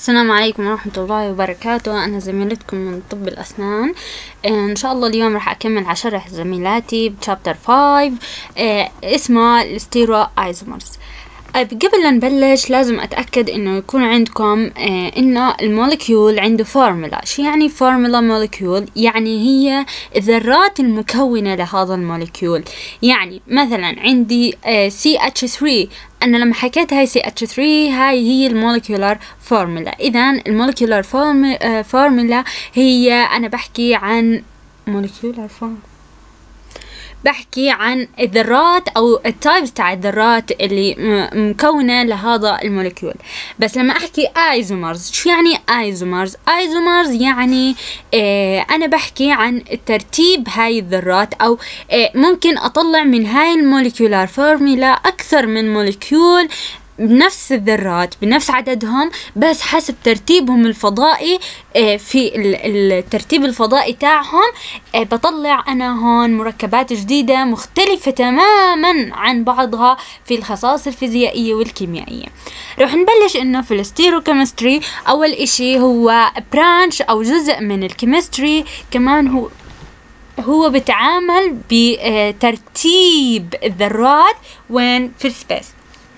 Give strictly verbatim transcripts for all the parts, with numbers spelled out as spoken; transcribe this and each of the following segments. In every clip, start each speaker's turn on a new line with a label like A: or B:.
A: السلام عليكم ورحمة الله وبركاته. أنا زميلتكم من طب الأسنان. إن شاء الله اليوم راح أكمل على شرح زميلاتي بشابتر فايف آه اسمه الستيرو ايزومرز. قبل لا نبلش لازم أتأكد إنه يكون عندكم آه إنه المولكيول عنده فورمولا. شو يعني فورمولا مولكيول؟ يعني هي الذرات المكونة لهذا المولكيول. يعني مثلا عندي آه سي إتش ثري، أنا لما حكيت هاي سي إتش ثري هاي هي المولكيولار فورمولا. إذن المولكيولار فورمولا هي أنا بحكي عن مولكيولار فورمولا بحكي عن الذرات او التايبس تاع الذرات اللي مكونة لهذا المولكيول. بس لما احكي ايزومرز، شو يعني ايزومرز؟ ايزومرز يعني اه انا بحكي عن ترتيب هاي الذرات، او اه ممكن اطلع من هاي المولكيولار فورمولا اكثر من مولكيول بنفس الذرات بنفس عددهم، بس حسب ترتيبهم الفضائي. في الترتيب الفضائي تاعهم بطلع أنا هون مركبات جديدة مختلفة تماما عن بعضها في الخصائص الفيزيائية والكيميائية. رح نبلش إنه في الستيروكيمستري. أول إشي هو برانش أو جزء من الكيمستري، كمان هو هو بتعامل بترتيب الذرات وين في السبيس.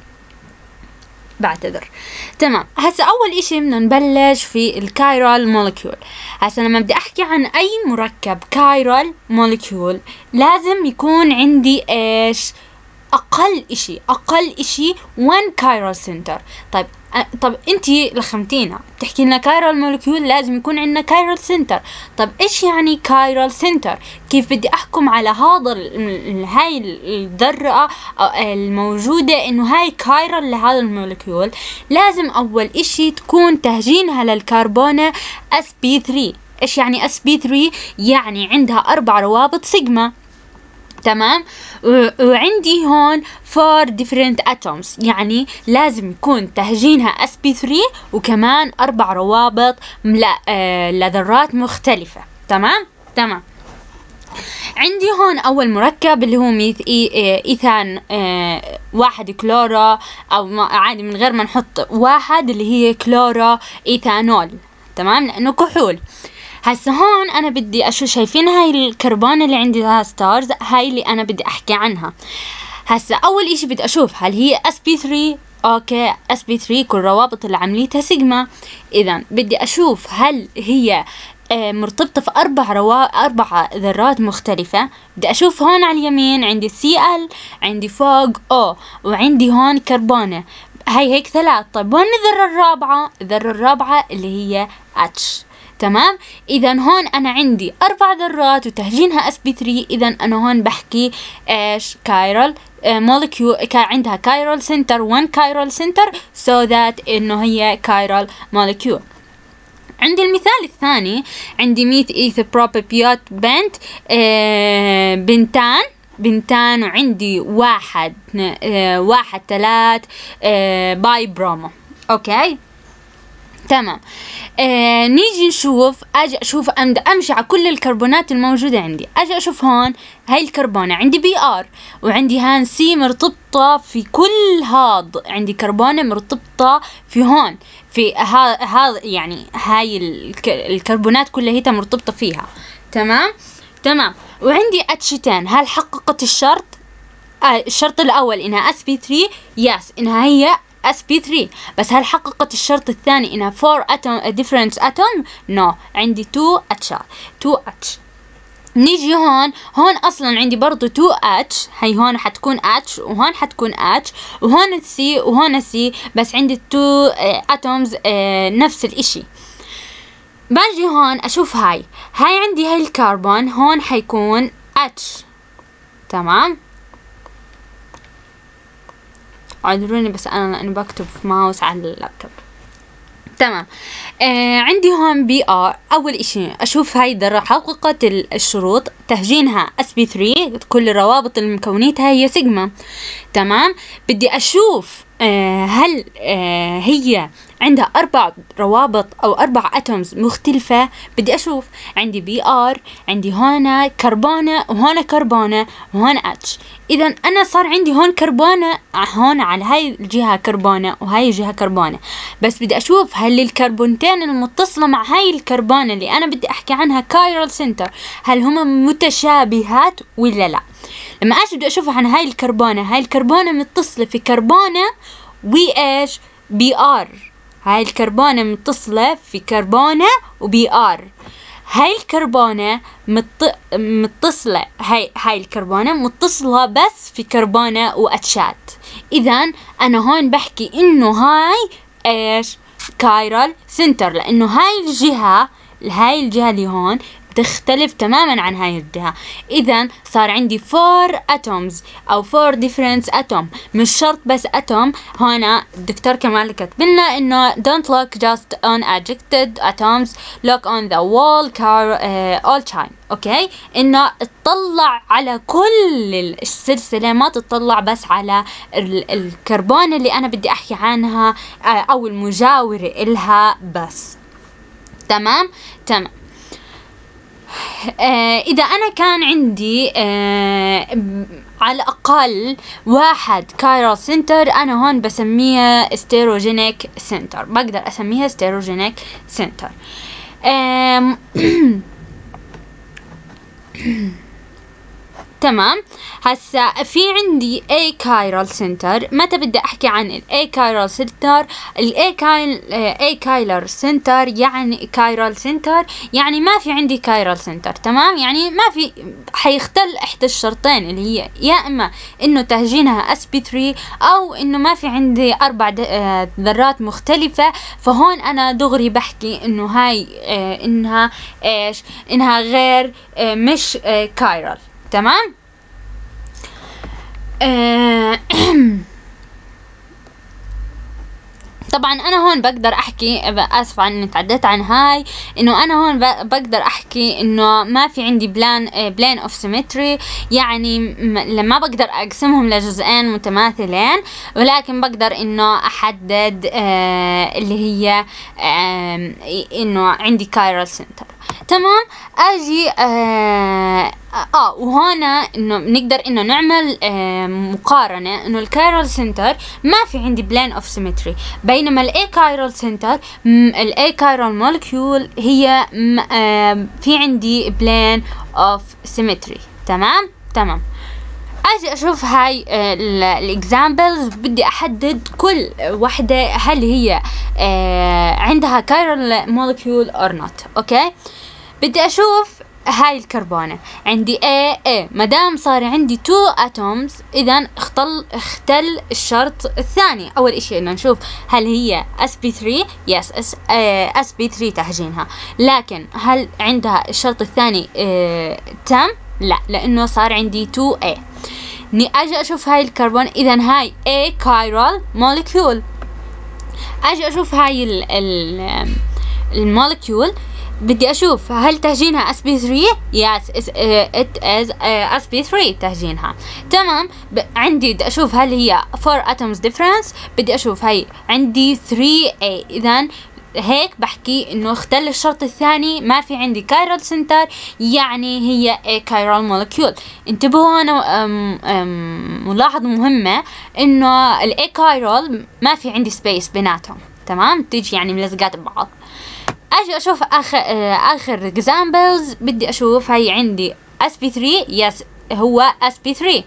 A: بعتذر. تمام، هسا اول اشي بدنا نبلش في الكايرال مولكيول. هسا لما بدي احكي عن اي مركب كايرال مولكيول لازم يكون عندي ايش؟ اقل اشي اقل اشي one chiral center. طيب طب انتي لخمتينا بتحكي لنا كايرال مولكيول لازم يكون عندنا كايرال سنتر. طب ايش يعني كايرال سنتر؟ كيف بدي احكم على هذا هاي الذرة الموجودة انه هاي كايرال لهذا المولكيول؟ لازم اول اشي تكون تهجينها للكربونة إس بي ثري. ايش يعني إس بي ثري؟ يعني عندها اربع روابط سيجما. تمام، وعندي هون four different atoms، يعني لازم يكون تهجينها إس بي ثري وكمان أربع روابط لذرات مختلفة. تمام تمام. عندي هون أول مركب اللي هو ميث إيثان اه واحد كلورا، أو عادي من غير ما نحط واحد اللي هي كلورا إيثانول. تمام، لأنه كحول. هسه هون انا بدي اشوف، شايفين هاي الكربون اللي عندي لها ستارز؟ هاي اللي انا بدي احكي عنها. هسه اول اشي بدي اشوف هل هي إس بي ثري. اوكي، إس بي ثري كل روابط اللي عمليتها سيجما. اذا بدي اشوف هل هي آه مرتبطة في اربع روا اربع ذرات مختلفة. بدي اشوف هون على اليمين عندي سي ال، عندي فوق او، وعندي هون كربونة. هاي هيك ثلاث. طيب وين الذرة الرابعة؟ الذرة الرابعة اللي هي اتش. تمام، اذا هون انا عندي اربع ذرات وتهجينها إس بي ثري. اذا انا هون بحكي ايش؟ كايرال مولكيول، عندها كايرال سنتر one كايرال سنتر so that انه هي كايرال مولكيول. عندي المثال الثاني، عندي ميث إيثوبروبيوت بنت آه بنتان بنتان وعندي واحد آه واحد ثلاث آه باي برومو. اوكي تمام. آه نيجي نشوف، اجي اشوف امشي على كل الكربونات الموجودة عندي. اجي اشوف هون هاي الكربونة عندي بي ار، وعندي هان سي مرتبطة في كل هاد، عندي كربونة مرتبطة في هون في هذا، يعني هاي الكربونات كلها هي مرتبطة فيها. تمام تمام. وعندي اتشتين، هل حققت الشرط؟ آه الشرط الاول انها إس بي ثري، يس انها هي إس بي ثري. بس هل حققت الشرط الثاني انها four atom different atom؟ no، عندي two H two H. نيجي هون هون اصلا عندي برضو two H، هي هون حتكون H وهون حتكون H، وهون C وهون C، بس عندي two atoms نفس الاشي. باجي هون اشوف هاي هاي عندي هاي الكربون هون حيكون H. تمام، اعذروني بس انا لاني بكتب في ماوس على اللابتوب. تمام. آه عندي هون بي ار. اول اشي اشوف هاي الذرة حققت الشروط، تهجينها إس بي ثري، كل الروابط المكونيتها هي سيجما. تمام، بدي اشوف آه هل آه هي عندها أربع روابط أو أربع أتومز مختلفة، بدي أشوف عندي بي آر، عندي هون كربونة وهون كربونة وهون اتش. إذا أنا صار عندي هون كربونة، هون على هاي الجهة كربونة وهاي الجهة كربونة، بس بدي أشوف هل الكربونتين المتصلة مع هاي الكربونة اللي أنا بدي أحكي عنها كايرال سنتر هل هما متشابهات ولا لا. لما أجي بدي أشوف عن هاي الكربونة، هاي الكربونة متصلة في كربونة وإيش بي آر، هاي الكربونة متصلة في كربونة وبي آر. هاي الكربونة مت... متصلة هاي هاي الكربونة متصلة بس في كربونة وأتشات. إذا أنا هون بحكي إنه هاي إيش كايرال سنتر، لأنه هاي الجهة هاي الجهة اللي هون تختلف تماما عن هاي الجهة. إذا صار عندي four atoms أو four different atom، مش شرط بس atom. هنا الدكتور كمال كتب لنا إنه don't look just on adjected atoms, look on the whole car uh, all time. أوكي، إنه تطلع على كل السلسلة، ما تطلع بس على ال الكربون اللي أنا بدي أحكي عنها uh, أو المجاورة إلها بس. تمام تمام. آه إذا أنا كان عندي آه على الأقل واحد كايرال سنتر، أنا هون بسميها ستيروجينيك سنتر، بقدر أسميها ستيروجينيك سنتر. تمام. هسا في عندي A chiral center. متى بدي احكي عن ال A chiral center؟ ال A chiral center يعني chiral center يعني ما في عندي chiral center. تمام، يعني ما في، حيختل احدى الشرطين اللي هي يا اما انه تهجينها إس بي ثري او انه ما في عندي اربع ذرات مختلفة. فهون انا دغري بحكي انه هاي اه انها ايش انها غير اه مش اه chiral. تمام. آه طبعا انا هون بقدر احكي، اسفة اني تعديت عن هاي، انه انا هون بقدر احكي انه ما في عندي بلان بلان اوف سيمتري، يعني لما بقدر اقسمهم لجزئين متماثلين، ولكن بقدر انه احدد آه اللي هي آه انه عندي كايرال سنتر. تمام. اجي آه اه وهنا انه بنقدر انه نعمل آه مقارنة انه الكايرال سنتر ما في عندي بلان اوف سيمتري، بينما الاي كايرال سنتر الاي كايرال مولكيول هي آه في عندي بلان اوف سيمتري. تمام تمام. اجي اشوف هاي الاكزامبلز، بدي احدد كل وحده هل هي آه عندها كايرال مولكيول اور نوت. اوكي، بدي اشوف هاي الكربونة عندي A A، مدام صار عندي two atoms اذا اختل اختل الشرط الثاني. اول اشي انه نشوف هل هي إس بي ثري، يس إس بي ثري تهجينها، لكن هل عندها الشرط الثاني اه تم؟ لا، لانه صار عندي two A. ني اجي اشوف هاي الكربون، اذا هاي A chiral molecule. اجي اشوف هاي ال ال المولكيول، بدي اشوف هل تهجينها إس بي ثري؟ يس it is إس بي ثري تهجينها. تمام. عندي بدي اشوف هل هي four atoms difference، بدي اشوف هاي عندي ثري A. اذا هيك بحكي انه اختل الشرط الثاني، ما في عندي كايرال سنتر، يعني هي A chiral molecule. انتبهوا هنا ملاحظة مهمة انه ال A chiral ما في عندي سبيس بيناتهم. تمام، تيجي يعني ملزقات ببعض. اجي اشوف اخر اخر examples، بدي اشوف هي عندي إس بي ثري، يس هو إس بي ثري،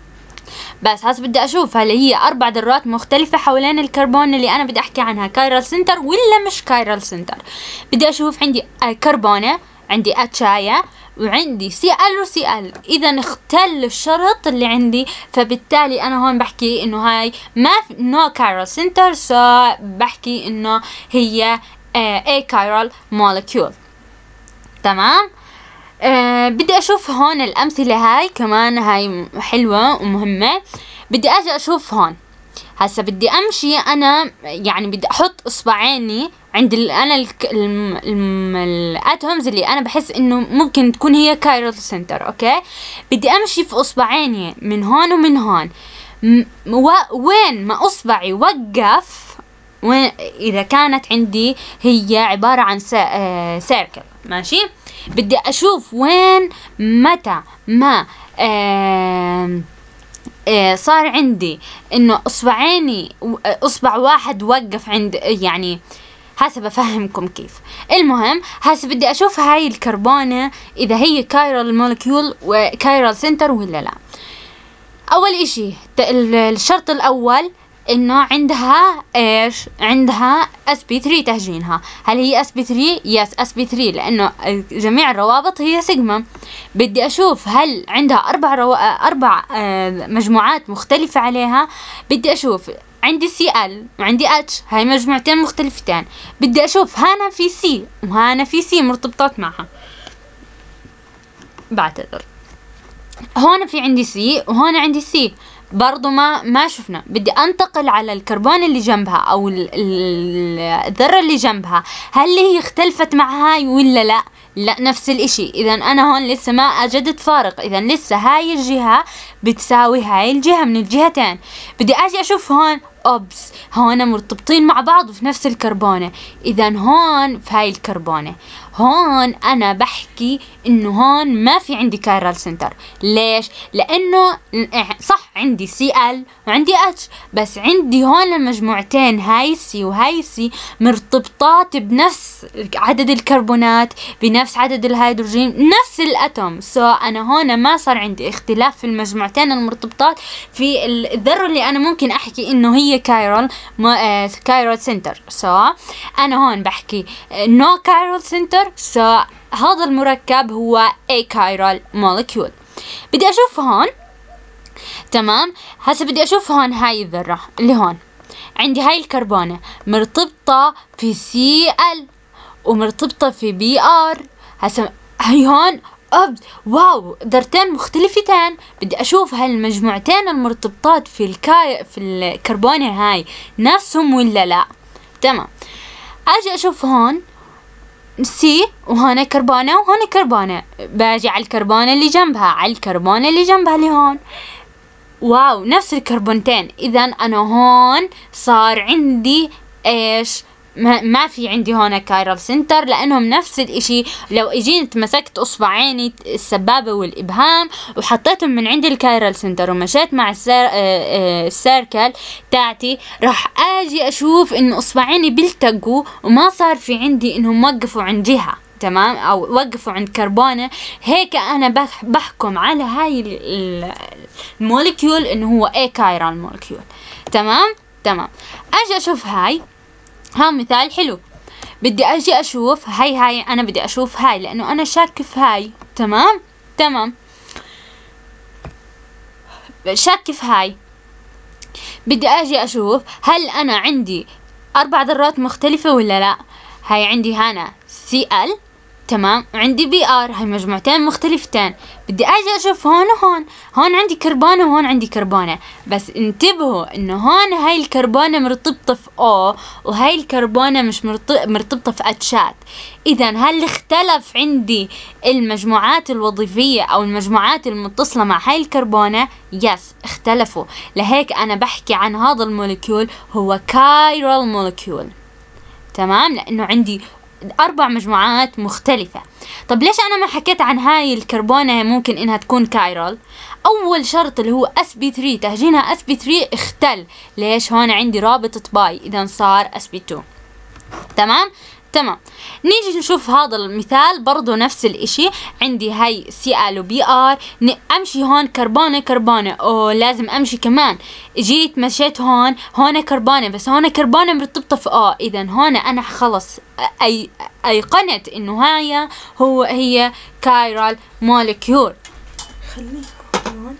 A: بس هسه بدي اشوف هل هي اربع ذرات مختلفة حوالين الكربون اللي انا بدي احكي عنها كايرال سنتر ولا مش كايرال سنتر. بدي اشوف عندي كربونة، عندي اتشايا، وعندي سي ال وسي ال. اذا اختل الشرط اللي عندي، فبالتالي انا هون بحكي انه هاي ما نو كايرال سنتر، سو بحكي انه هي A chiral molecule. تمام. آه بدي اشوف هون الامثله، هاي كمان هاي حلوه ومهمه. بدي اجي اشوف هون، هسا بدي امشي انا، يعني بدي احط اصبعيني عند ال انا الاتومز اللي انا بحس انه ممكن تكون هي كايرال سنتر. اوكي، بدي امشي في اصبعيني من هون ومن هون، وين ما اصبعي وقف وين اذا كانت عندي هي عبارة عن سيركل. ماشي، بدي اشوف وين متى ما آه آه صار عندي انه اصبعيني اصبع واحد وقف عند، يعني هسه بفهمكم كيف. المهم هسه بدي اشوف هاي الكربونة اذا هي كايرال مولكيول وكايرال سنتر ولا لا. اول اشي الشرط الاول انه عندها ايش؟ عندها اس بي ثري تهجينها. هل هي اس بي ثري؟ يس اس بي ثري، لانه جميع الروابط هي سيجما. بدي اشوف هل عندها اربع رو... اربع مجموعات مختلفة عليها. بدي اشوف عندي سي ال وعندي اتش، هاي مجموعتين مختلفتين. بدي اشوف هنا في سي وهنا في سي مرتبطات معها. بعتذر، هون في عندي سي وهون عندي سي برضو ما ما شفنا. بدي انتقل على الكربون اللي جنبها او الذرة اللي جنبها، هل هي اختلفت مع هاي ولا لا؟ لا، نفس الاشي. اذا انا هون لسه ما اجدت فارق، اذا لسه هاي الجهة بتساوي هاي الجهة من الجهتين. بدي اجي اشوف هون اوبس، هون مرتبطين مع بعض في نفس الكربونة. اذا هون في هاي الكربونة هون انا بحكي انه هون ما في عندي كايرال سنتر. ليش؟ لانه صح عندي سي ال وعندي اتش، بس عندي هون المجموعتين هاي سي وهاي سي مرتبطات بنفس عدد الكربونات، بنفس عدد الهيدروجين، نفس الاتوم. سو so انا هون ما صار عندي اختلاف في المجموعتين المرتبطات في الذرة اللي انا ممكن احكي انه هي كايرال كايرال سنتر. سو so انا هون بحكي نو كايرال سنتر. سو so هذا المركب هو اكايرال مولكيول. بدي اشوف هون، تمام. هسه بدي اشوف هون هاي الذرة اللي هون عندي، هاي الكربونة مرتبطة في سي ال ومرتبطة في بي ار. هسه هاي هون أب واو ذرتين مختلفتين. بدي اشوف هالمجموعتين المرتبطات في الكاي في الكربونة هاي نفسهم ولا لا. تمام، اجي اشوف هون سي وهنا كربونة وهنا كربونة. باجي على الكربونة اللي جنبها، على الكربونة اللي جنبها اللي هون، واو نفس الكربونتين. اذا انا هون صار عندي ايش؟ ما, ما في عندي هون كايرال سنتر، لانهم نفس الاشي. لو اجيت مسكت اصبعيني السبابة والابهام وحطيتهم من عند الكايرال سنتر ومشيت مع السير السيركل تاعتي، راح اجي اشوف انه اصبعيني بيلتقوا وما صار في عندي انهم وقفوا عند جهة، تمام، او وقفوا عند كربونة. هيك انا بح بحكم على هاي المولكيول انه هو اي كايرال مولكيول. تمام تمام. اجي اشوف هاي، ها مثال حلو. بدي اجي اشوف هاي هاي انا بدي اشوف هاي لانه انا شاك في هاي. تمام تمام، شاك في هاي. بدي اجي اشوف هل انا عندي اربع ذرات مختلفة ولا لا. هاي عندي هنا سي ال، تمام، وعندي بي ار، هاي مجموعتين مختلفتين. بدي اجي اشوف هون وهون، هون عندي كربونة وهون عندي كربونة، بس انتبهوا انه هون هاي الكربونة مرتبطة في او وهاي الكربونة مش مرتبطة في اتشات. اذا هل اختلف عندي المجموعات الوظيفية او المجموعات المتصلة مع هاي الكربونة؟ يس اختلفوا. لهيك انا بحكي عن هذا المولكيول هو كايرال مولكيول. تمام، لانه عندي اربع مجموعات مختلفة. طب ليش انا ما حكيت عن هاي الكربونة ممكن انها تكون كايرال؟ اول شرط اللي هو اس بي ثري تهجينها اس بي ثري اختل. ليش؟ هون عندي رابطة باي، اذا صار اس بي تو. تمام تمام. نيجي نشوف هذا المثال برضو نفس الاشي. عندي هاي سي ال وبي ار، امشي هون كربونة كربونة، او لازم امشي كمان. جيت مشيت هون، هون كربونة بس هون كربونة مرتبطة في اه. اذا هون انا خلص اي ايقنت انه هاي هو هي كايرال مولكيول. خليها هون،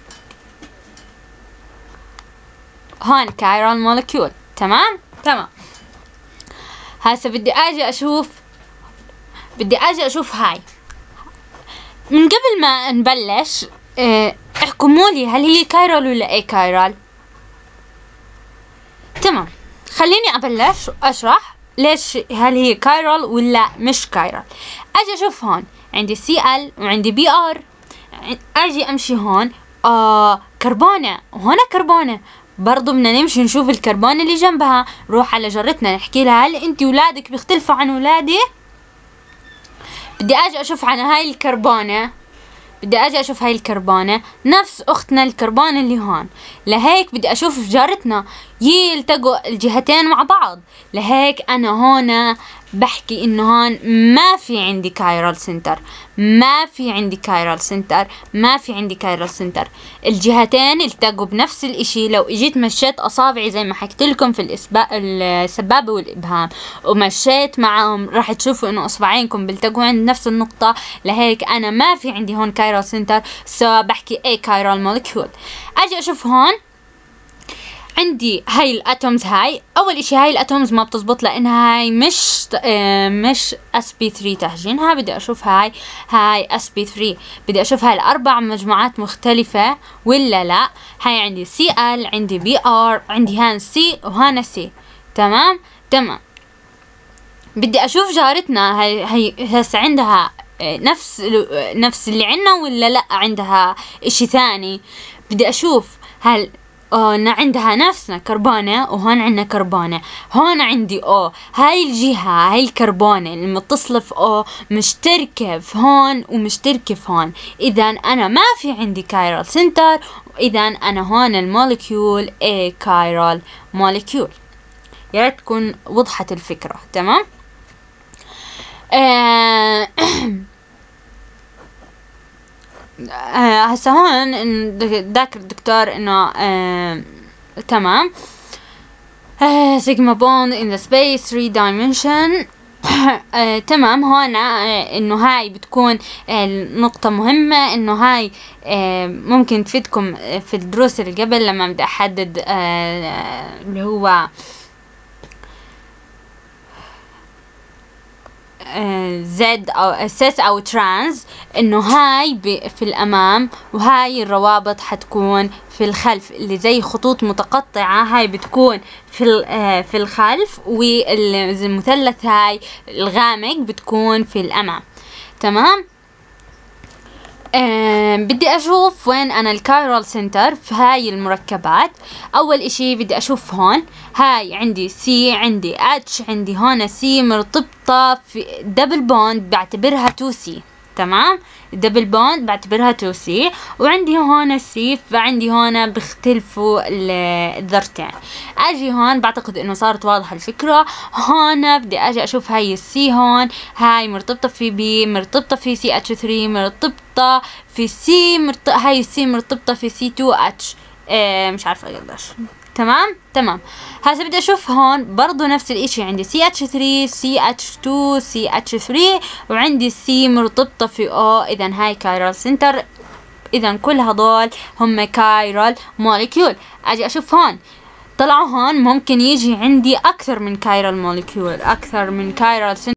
A: هون كايرال مولكيول. تمام تمام. هسه بدي اجي اشوف بدي اجي اشوف هاي. من قبل ما نبلش اه احكموا لي هل هي كايرال ولا اي كايرال. تمام، خليني ابلش اشرح ليش هل هي كايرال ولا مش كايرال. اجي اشوف هون عندي سي ال وعندي بي ار. اجي امشي هون آه كربونة وهنا كربونة، برضو بدنا نمشي نشوف الكربون اللي جنبها. روح على جارتنا نحكي لها هل انتي ولادك بيختلفوا عن ولادي؟ بدي اجي اشوف عن هاي الكربونة، بدي اجي اشوف هاي الكربونة نفس اختنا الكربون اللي هون، لهيك بدي اشوف جارتنا يلتقوا الجهتين مع بعض. لهيك انا هون بحكي انه هون ما في عندي كايرال سنتر، ما في عندي كايرال سنتر، ما في عندي كايرال سنتر. الجهتين التقوا بنفس الاشي. لو اجيت مشيت اصابعي زي ما حكيت لكم في الإسبا... السبابة والابهام ومشيت معهم راح تشوفوا انه اصبعينكم بيلتقوا عند نفس النقطة. لهيك انا ما في عندي هون كايرال سنتر، سو بحكي اي كايرال مولكيول. اجي اشوف هون عندي هاي الاتومز. هاي اول اشي هاي الاتومز ما بتزبط لانها هاي مش اه مش اس بي ثري تهجينها. بدي اشوف هاي هاي اس بي ثري، بدي اشوف هاي الاربع مجموعات مختلفة ولا لا. هاي عندي سي ال، عندي بي ار، عندي هان سي وهانا سي. تمام تمام. بدي اشوف جارتنا هاي هي هسه عندها نفس نفس اللي عنا ولا لا عندها اشي ثاني. بدي اشوف هل أو عندها نفسنا كربونة وهون عندنا كربونة. هون عندي او هاي الجهة هاي الكربونة المتصلة في او مشتركة في هون ومشتركة في هون. اذا انا ما في عندي كايرال سنتر، اذا انا هون المولكيول اي كايرال مولكيول. يا ريت تكون وضحت الفكرة. تمام. آه آه هسه هون ذاكر الدكتور انه آه تمام آه سيجما بوند in the space three dimension. آه تمام. هون آه انه هاي بتكون آه نقطة مهمة، انه هاي آه ممكن تفيدكم في الدروس اللي قبل لما بدي احدد آه اللي هو زد او اساس او ترانز، انه هاي في الامام وهاي الروابط حتكون في الخلف اللي زي خطوط متقطعة. هاي بتكون في في الخلف، والمثلث هاي الغامق بتكون في الامام. تمام. أه بدي اشوف وين انا الكايرال سنتر في هاي المركبات. اول اشي بدي اشوف هون هاي عندي سي، عندي اتش، عندي هون سي مرتبطة في دبل بوند بعتبرها تو سي. تمام. دبل بوند بعتبرها تو سي، وعندي هون سي، فعندي هون بيختلفوا الذرتين. اجي هون بعتقد انه صارت واضحة الفكرة. هون بدي اجي اشوف هاي السي هون هاي مرتبطة في بي، مرتبطة في سي اتش ثري، مرتبطة في سي مرت... هاي السي مرتبطة في سي تو اتش. اه مش عارفة قديش. تمام تمام. هسه بدي اشوف هون برضو نفس الاشي، عندي سي اتش ثري، سي اتش تو، سي اتش ثري، وعندي سي مرتبطة في او. اذا هاي كايرال سنتر، اذا كل هذول هم كايرال مولكيول. اجي اشوف هون طلعوا هون ممكن يجي عندي اكثر من كايرال مولكيول، اكثر من كايرال سنتر.